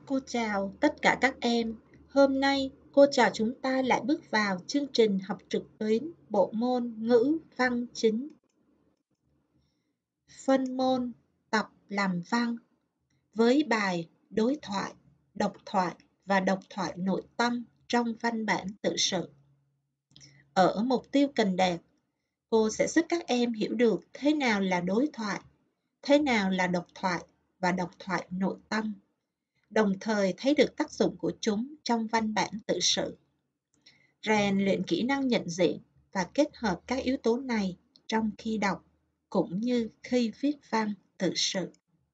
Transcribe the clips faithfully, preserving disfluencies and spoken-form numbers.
Cô chào tất cả các em. Hôm nay cô trò chúng ta lại bước vào chương trình học trực tuyến bộ môn ngữ văn chính. Phân môn tập làm văn với bài đối thoại, độc thoại và độc thoại nội tâm trong văn bản tự sự. Ở mục tiêu cần đạt, cô sẽ giúp các em hiểu được thế nào là đối thoại, thế nào là độc thoại và độc thoại nội tâm, đồng thời thấy được tác dụng của chúng trong văn bản tự sự. Rèn luyện kỹ năng nhận diện và kết hợp các yếu tố này trong khi đọc cũng như khi viết văn tự sự.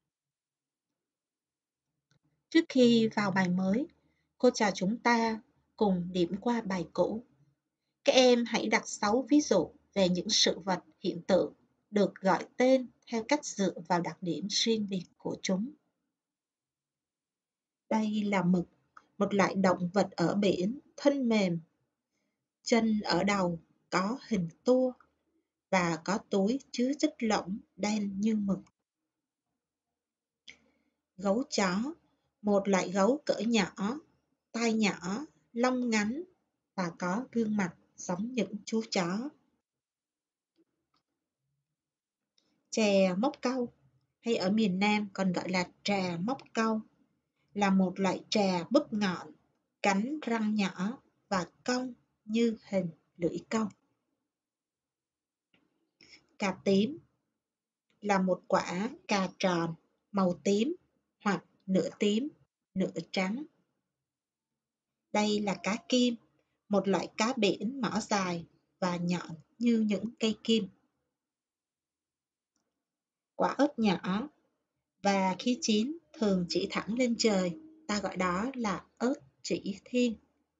Trước khi vào bài mới, cô trò chúng ta cùng điểm qua bài cũ. Các em hãy đặt sáu ví dụ về những sự vật, hiện tượng được gọi tên theo cách dựa vào đặc điểm riêng biệt của chúng. Đây là mực, một loại động vật ở biển, thân mềm, chân ở đầu, có hình tua và có túi chứa chất lỏng đen như mực. Gấu chó, một loại gấu cỡ nhỏ, tai nhỏ, lông ngắn và có gương mặt giống những chú chó. Chè móc câu, hay ở miền Nam còn gọi là trà móc câu, là một loại trà búp ngọn, cánh răng nhỏ và cong như hình lưỡi câu. Cà tím là một quả cà tròn màu tím hoặc nửa tím, nửa trắng. Đây là cá kim, một loại cá biển mỏ dài và nhọn như những cây kim. Quả ớt nhỏ và khi chín thường chỉ thẳng lên trời, ta gọi đó là ớt chỉ thiên.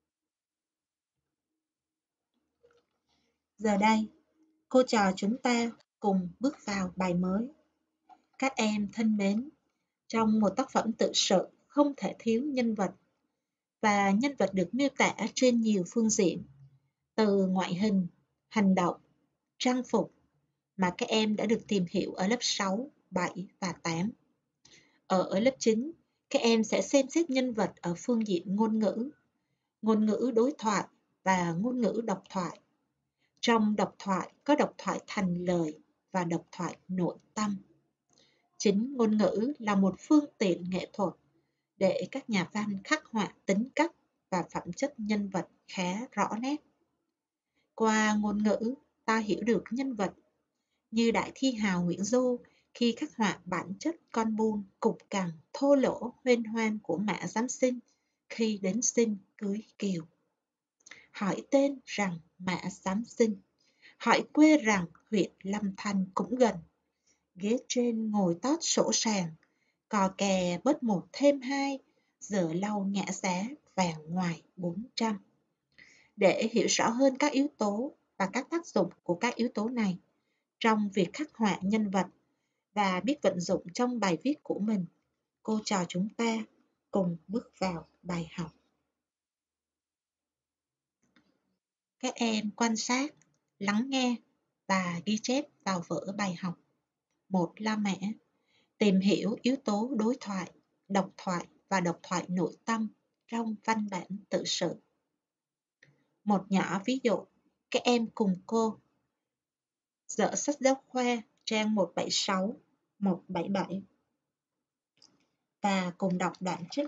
Giờ đây, cô trò chúng ta cùng bước vào bài mới. Các em thân mến, trong một tác phẩm tự sự không thể thiếu nhân vật, và nhân vật được miêu tả trên nhiều phương diện, từ ngoại hình, hành động, trang phục mà các em đã được tìm hiểu ở lớp sáu, bảy và tám. Ở lớp chín, các em sẽ xem xét nhân vật ở phương diện ngôn ngữ, ngôn ngữ đối thoại và ngôn ngữ độc thoại. Trong độc thoại có độc thoại thành lời và độc thoại nội tâm. Chính ngôn ngữ là một phương tiện nghệ thuật để các nhà văn khắc họa tính cách và phẩm chất nhân vật khá rõ nét. Qua ngôn ngữ, ta hiểu được nhân vật, như đại thi hào Nguyễn Du khi khắc họa bản chất con buôn cục cằn, thô lỗ, huênh hoang của Mã Giám Sinh khi đến xin cưới Kiều. Hỏi tên rằng Mã Giám Sinh, hỏi quê rằng huyện Lâm Thành cũng gần. Ghế trên ngồi tót sổ sàng, cò kè bớt một thêm hai, giờ lau ngã giá vàng ngoài bốn trăm. Để hiểu rõ hơn các yếu tố và các tác dụng của các yếu tố này trong việc khắc họa nhân vật và biết vận dụng trong bài viết của mình, cô trò chúng ta cùng bước vào bài học. Các em quan sát, lắng nghe và ghi chép vào vở bài học. Một La Mã, tìm hiểu yếu tố đối thoại, độc thoại và độc thoại nội tâm trong văn bản tự sự. Một nhỏ ví dụ, các em cùng cô dở sách giáo khoa trang một bảy sáu, một bảy bảy và cùng đọc đoạn trích.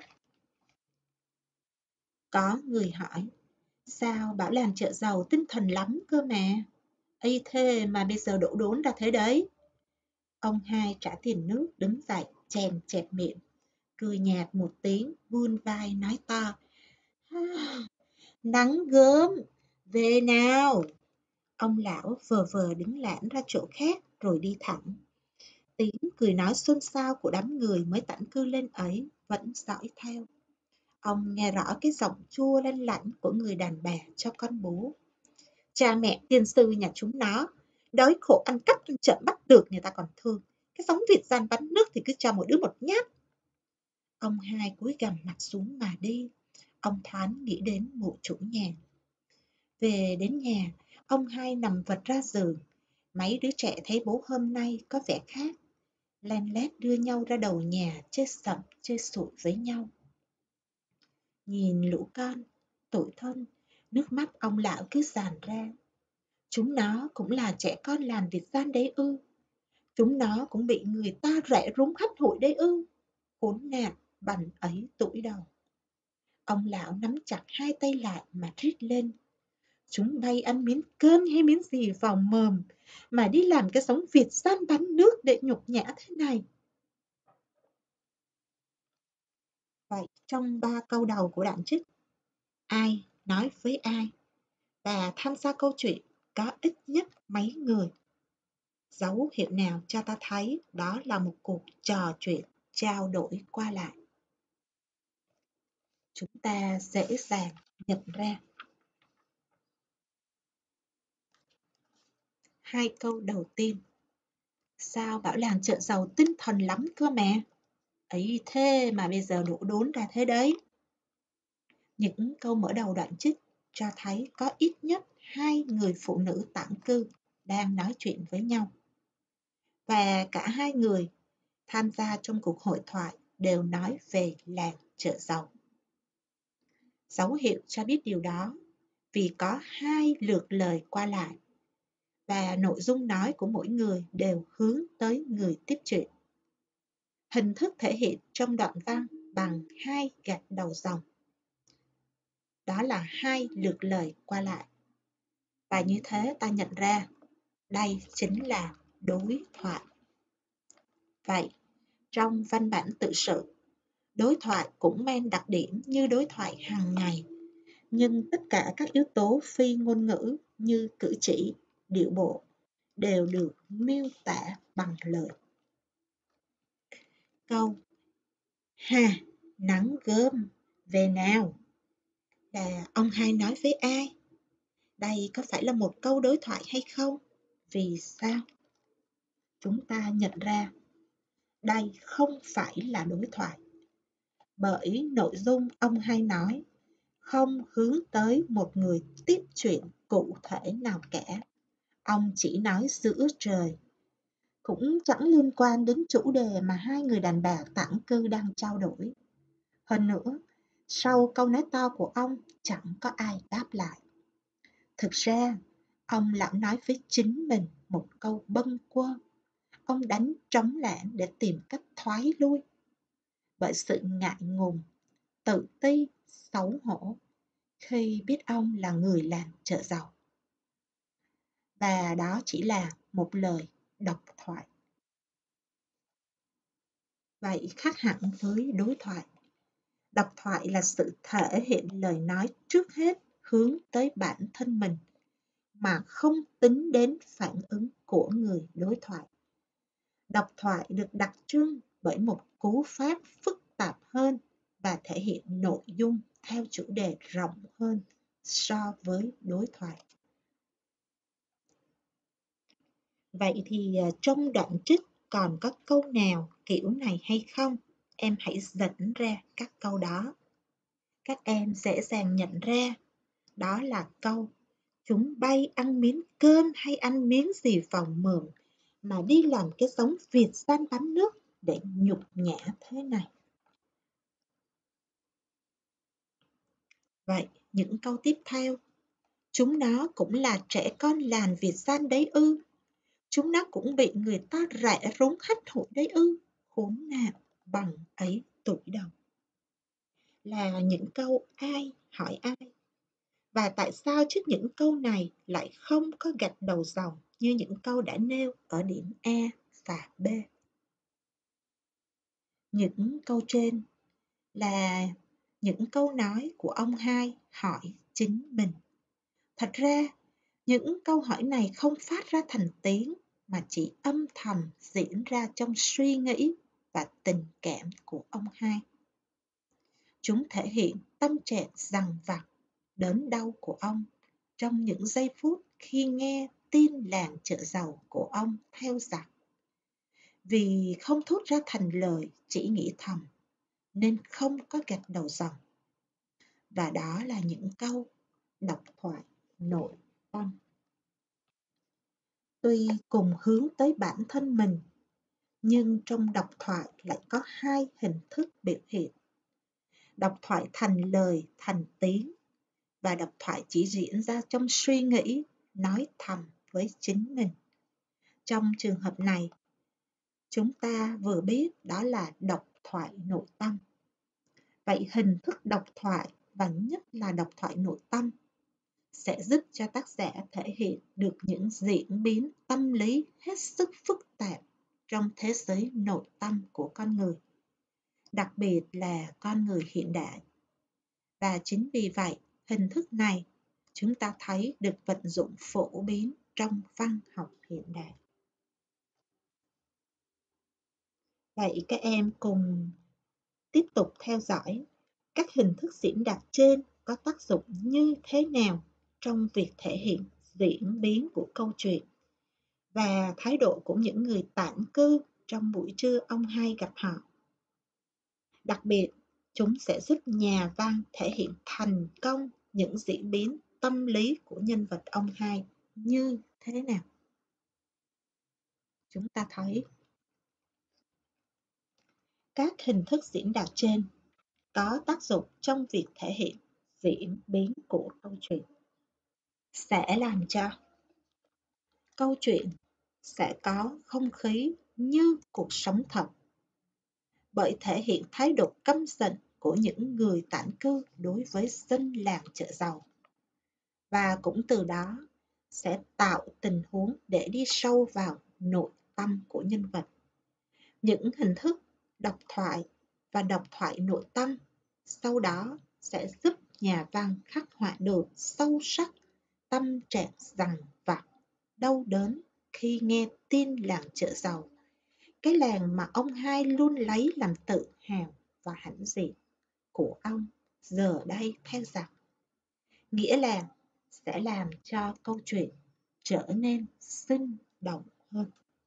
Có người hỏi, sao Bảo làm chợ giàu tinh thần lắm cơ mà. Ây thế mà bây giờ đổ đốn ra thế đấy. Ông hai trả tiền nước đứng dậy chèn chẹp miệng, cười nhạt một tiếng, vươn vai nói to. Nắng gớm, về nào. Ông lão vờ vờ đứng lảng ra chỗ khác rồi đi thẳng. Tiếng cười nói xôn xao của đám người mới tản cư lên ấy vẫn dõi theo. Ông nghe rõ cái giọng chua lanh lảnh của người đàn bà cho con bú. Cha mẹ tiên sư nhà chúng nó, đói khổ ăn cắp trong chợ bắt được người ta còn thương. Cái giống vịt gian bắn nước thì cứ cho mỗi đứa một nhát. Ông hai cúi gằm mặt xuống mà đi. Ông thoáng nghĩ đến mụ chủ nhà. Về đến nhà, ông hai nằm vật ra giường. Mấy đứa trẻ thấy bố hôm nay có vẻ khác. Len lét đưa nhau ra đầu nhà chơi sẩm chơi sụi với nhau. Nhìn lũ con, tủi thân, nước mắt ông lão cứ tràn ra. Chúng nó cũng là trẻ con làm việc gian đấy ư? Chúng nó cũng bị người ta rẻ rúng hắt hủi đấy ư? Khốn nạn, bằng ấy tuổi đầu. Ông lão nắm chặt hai tay lại mà rít lên. Chúng bay ăn miếng cơm hay miếng gì vào mồm mà đi làm cái sống Việt gian bán nước để nhục nhã thế này. Vậy trong ba câu đầu của đoạn trích, ai nói với ai và tham gia câu chuyện có ít nhất mấy người? Dấu hiệu nào cho ta thấy đó là một cuộc trò chuyện, trao đổi qua lại? Chúng ta dễ dàng nhận ra. Hai câu đầu tiên. Sao bảo làng chợ giàu tinh thần lắm cơ mà. Ấy thế mà bây giờ đổ đốn ra thế đấy. Những câu mở đầu đoạn trích cho thấy có ít nhất hai người phụ nữ tản cư đang nói chuyện với nhau. Và cả hai người tham gia trong cuộc hội thoại đều nói về làng chợ giàu. Dấu hiệu cho biết điều đó vì có hai lượt lời qua lại và nội dung nói của mỗi người đều hướng tới người tiếp chuyện. Hình thức thể hiện trong đoạn văn bằng hai gạch đầu dòng. Đó là hai lượt lời qua lại. Và như thế ta nhận ra đây chính là đối thoại. Vậy, trong văn bản tự sự, đối thoại cũng mang đặc điểm như đối thoại hàng ngày, nhưng tất cả các yếu tố phi ngôn ngữ như cử chỉ, điệu bộ đều được miêu tả bằng lời. Câu hà, nắng gơm, về nào là ông hai nói với ai? Đây có phải là một câu đối thoại hay không? Vì sao? Chúng ta nhận ra đây không phải là đối thoại, bởi nội dung ông hai nói không hướng tới một người tiếp chuyện cụ thể nào cả. Ông chỉ nói giữa trời, cũng chẳng liên quan đến chủ đề mà hai người đàn bà tản cư đang trao đổi. Hơn nữa, sau câu nói to của ông chẳng có ai đáp lại. Thực ra, ông lão nói với chính mình một câu bâng quơ. Ông đánh trống lảng để tìm cách thoái lui. Bởi sự ngại ngùng, tự ti, xấu hổ khi biết ông là người làm chợ giàu. Và đó chỉ là một lời độc thoại. Vậy khác hẳn với đối thoại. Độc thoại là sự thể hiện lời nói trước hết hướng tới bản thân mình mà không tính đến phản ứng của người đối thoại. Độc thoại được đặc trưng bởi một cú pháp phức tạp hơn và thể hiện nội dung theo chủ đề rộng hơn so với đối thoại. Vậy thì trong đoạn trích còn có câu nào kiểu này hay không? Em hãy dẫn ra các câu đó. Các em dễ dàng nhận ra đó là câu chúng bay ăn miếng cơm hay ăn miếng gì vào mồm mà đi làm cái giống Việt gian bán nước để nhục nhã thế này. Vậy những câu tiếp theo, chúng nó cũng là trẻ con làng Việt gian đấy ư? Chúng nó cũng bị người ta rẻ rúng hắt hủi đấy ư? Khốn nạn, bằng ấy tuổi đầu. Là những câu ai hỏi ai. Và tại sao trước những câu này lại không có gạch đầu dòng như những câu đã nêu ở điểm A và B? Những câu trên là những câu nói của ông hai hỏi chính mình. Thật ra, những câu hỏi này không phát ra thành tiếng mà chỉ âm thầm diễn ra trong suy nghĩ và tình cảm của ông hai. Chúng thể hiện tâm trạng dằn vặt, đớn đau của ông trong những giây phút khi nghe tin làng chợ giàu của ông theo giặc. Vì không thốt ra thành lời, chỉ nghĩ thầm, nên không có gạch đầu dòng. Và đó là những câu độc thoại nội tâm. Tuy cùng hướng tới bản thân mình, nhưng trong độc thoại lại có hai hình thức biểu hiện. Độc thoại thành lời, thành tiếng, và độc thoại chỉ diễn ra trong suy nghĩ, nói thầm với chính mình. Trong trường hợp này, chúng ta vừa biết đó là độc thoại nội tâm. Vậy hình thức độc thoại, và nhất là độc thoại nội tâm, sẽ giúp cho tác giả thể hiện được những diễn biến tâm lý hết sức phức tạp trong thế giới nội tâm của con người, đặc biệt là con người hiện đại. Và chính vì vậy, hình thức này chúng ta thấy được vận dụng phổ biến trong văn học hiện đại. Vậy các em cùng tiếp tục theo dõi các hình thức diễn đạt trên có tác dụng như thế nào trong việc thể hiện diễn biến của câu chuyện, và thái độ của những người tản cư trong buổi trưa ông hai gặp họ. Đặc biệt, chúng sẽ giúp nhà văn thể hiện thành công những diễn biến tâm lý của nhân vật ông hai như thế nào. Chúng ta thấy các hình thức diễn đạt trên có tác dụng trong việc thể hiện diễn biến của câu chuyện, sẽ làm cho câu chuyện sẽ có không khí như cuộc sống thật, bởi thể hiện thái độ căm giận của những người tản cư đối với dân làng chợ giàu, và cũng từ đó sẽ tạo tình huống để đi sâu vào nội tâm của nhân vật. Những hình thức độc thoại và độc thoại nội tâm sau đó sẽ giúp nhà văn khắc họa được sâu sắc tâm trạng dằn vặt, đau đớn khi nghe tin làng chợ giàu, cái làng mà ông hai luôn lấy làm tự hào và hãnh diện của ông, giờ đây theo giặc. Nghĩa là sẽ làm cho câu chuyện trở nên sinh động hơn.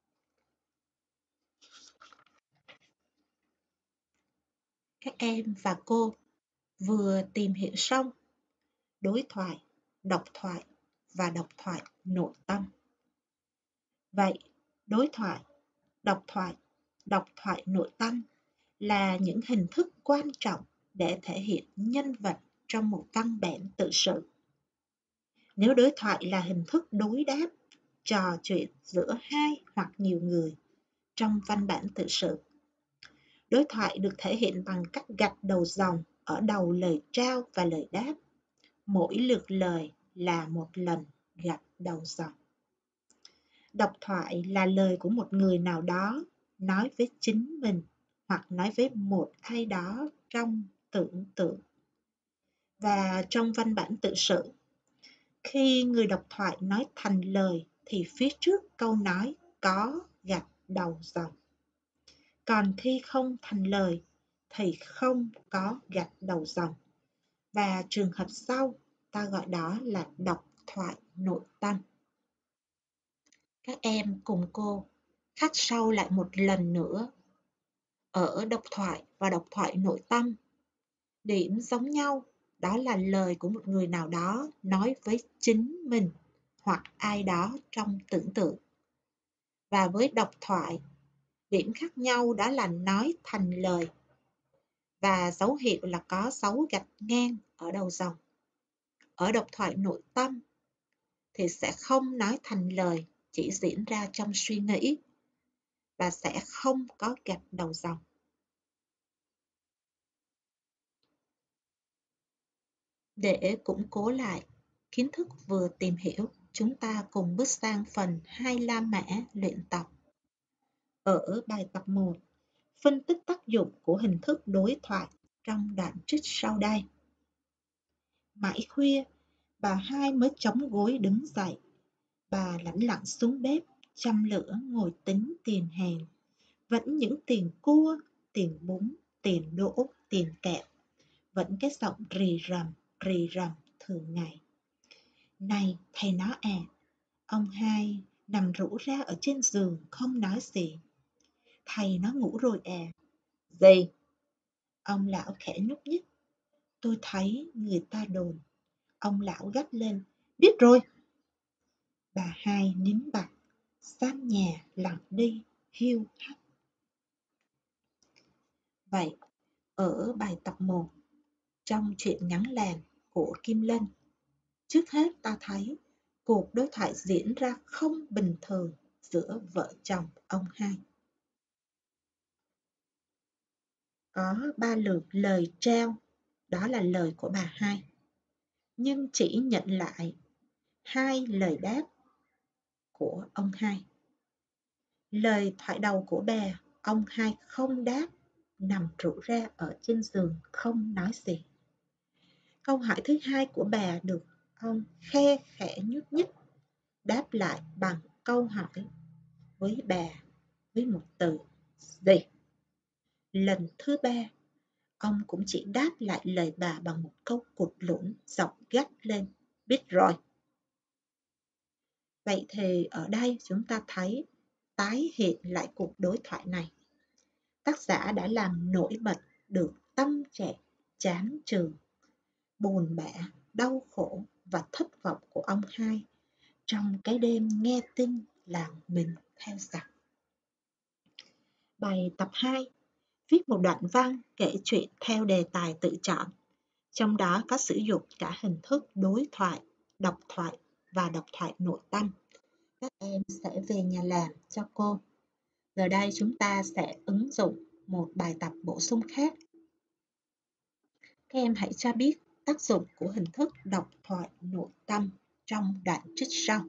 Các em và cô vừa tìm hiểu xong đối thoại, độc thoại và độc thoại nội tâm. Vậy, đối thoại, độc thoại, độc thoại nội tâm là những hình thức quan trọng để thể hiện nhân vật trong một văn bản tự sự. Nếu đối thoại là hình thức đối đáp, trò chuyện giữa hai hoặc nhiều người trong văn bản tự sự, đối thoại được thể hiện bằng cách gạch đầu dòng ở đầu lời trao và lời đáp. Mỗi lượt lời là một lần gạch đầu dòng. Độc thoại là lời của một người nào đó nói với chính mình hoặc nói với một ai đó trong tưởng tượng. Và trong văn bản tự sự, khi người độc thoại nói thành lời thì phía trước câu nói có gạch đầu dòng. Còn khi không thành lời thì không có gạch đầu dòng. Và trường hợp sau ta gọi đó là độc thoại nội tâm. Các em cùng cô khắc sâu lại một lần nữa. Ở độc thoại và độc thoại nội tâm, điểm giống nhau đó là lời của một người nào đó nói với chính mình hoặc ai đó trong tưởng tượng. Và với độc thoại, điểm khác nhau đó là nói thành lời, và dấu hiệu là có dấu gạch ngang ở đầu dòng. Ở độc thoại nội tâm thì sẽ không nói thành lời, chỉ diễn ra trong suy nghĩ, và sẽ không có gạch đầu dòng. Để củng cố lại kiến thức vừa tìm hiểu, chúng ta cùng bước sang phần hai La Mã luyện tập. Ở bài tập một, phân tích tác dụng của hình thức đối thoại trong đoạn trích sau đây. Mãi khuya, bà hai mới chống gối đứng dậy. Bà lẳng lặng xuống bếp, châm lửa ngồi tính tiền hàng. Vẫn những tiền cua, tiền bún, tiền đỗ, tiền kẹo. Vẫn cái giọng rì rầm, rì rầm thường ngày. Này thầy nó à, ông hai nằm rũ ra ở trên giường không nói gì. Thầy nó ngủ rồi à? Gì? Ông lão khẽ nhúc nhích. Tôi thấy người ta đồn. Ông lão gắt lên. Biết rồi. Bà hai nín bặt, gian nhà lặng đi, hiu hắt. Vậy, ở bài tập một, Trong truyện ngắn làng của Kim Linh, trước hết ta thấy cuộc đối thoại diễn ra không bình thường giữa vợ chồng ông hai. Có ba lượt lời trao, đó là lời của bà hai, nhưng chỉ nhận lại hai lời đáp của ông hai. Lời thoại đầu của bà, ông hai không đáp, nằm rũ ra ở trên giường không nói gì. Câu hỏi thứ hai của bà được ông khe khẽ nhúc nhích đáp lại bằng câu hỏi với bà với một từ gì. Lần thứ ba, ông cũng chỉ đáp lại lời bà bằng một câu cụt lủn, giọng gắt lên, biết rồi. Vậy thì ở đây chúng ta thấy tái hiện lại cuộc đối thoại này. Tác giả đã làm nổi bật được tâm trạng chán chường, buồn bã, đau khổ và thất vọng của ông hai trong cái đêm nghe tin làng mình theo giặc. Bài tập hai, viết một đoạn văn kể chuyện theo đề tài tự chọn. Trong đó có sử dụng cả hình thức đối thoại, độc thoại và độc thoại nội tâm. Các em sẽ về nhà làm cho cô. Giờ đây chúng ta sẽ ứng dụng một bài tập bổ sung khác. Các em hãy cho biết tác dụng của hình thức độc thoại nội tâm trong đoạn trích sau.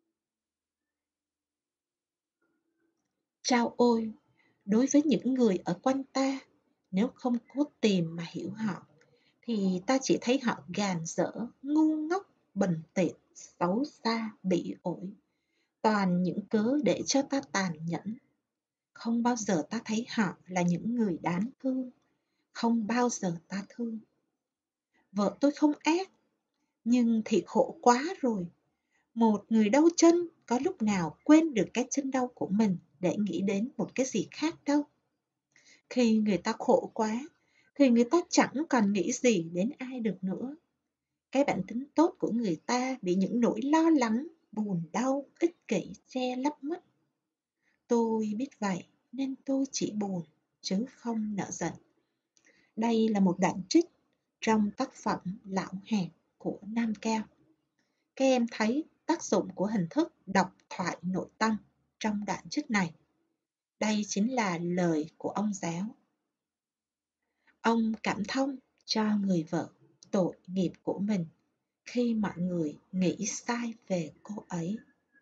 Chao ôi, đối với những người ở quanh ta, nếu không cố tìm mà hiểu họ, thì ta chỉ thấy họ gàn dở, ngu ngốc, bần tiện, xấu xa, bỉ ổi. Toàn những cớ để cho ta tàn nhẫn. Không bao giờ ta thấy họ là những người đáng thương. Không bao giờ ta thương. Vợ tôi không ác, nhưng thì khổ quá rồi. Một người đau chân có lúc nào quên được cái chân đau của mình để nghĩ đến một cái gì khác đâu. Khi người ta khổ quá, thì người ta chẳng còn nghĩ gì đến ai được nữa. Cái bản tính tốt của người ta bị những nỗi lo lắng, buồn đau, ích kỷ che lấp mất. Tôi biết vậy nên tôi chỉ buồn, chứ không nỡ giận. Đây là một đoạn trích trong tác phẩm Lão Hạt của Nam Cao. Các em thấy tác dụng của hình thức độc thoại nội tâm trong đoạn trích này. Đây chính là lời của ông giáo. Ông cảm thông cho người vợ tội nghiệp của mình khi mọi người nghĩ sai về cô ấy.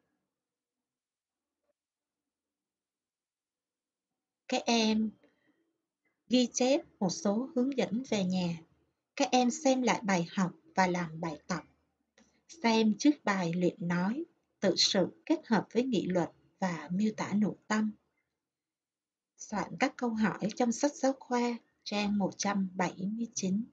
Các em ghi chép một số hướng dẫn về nhà. Các em xem lại bài học và làm bài tập. Xem trước bài luyện nói, tự sự kết hợp với nghị luật và miêu tả nội tâm. Soạn các câu hỏi trong sách giáo khoa trang một trăm bảy mươi chín.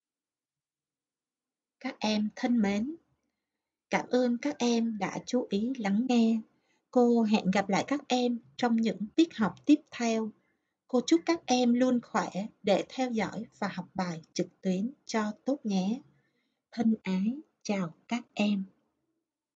Các em thân mến, cảm ơn các em đã chú ý lắng nghe. Cô hẹn gặp lại các em trong những tiết học tiếp theo. Cô chúc các em luôn khỏe để theo dõi và học bài trực tuyến cho tốt nhé. Thân ái, chào các em.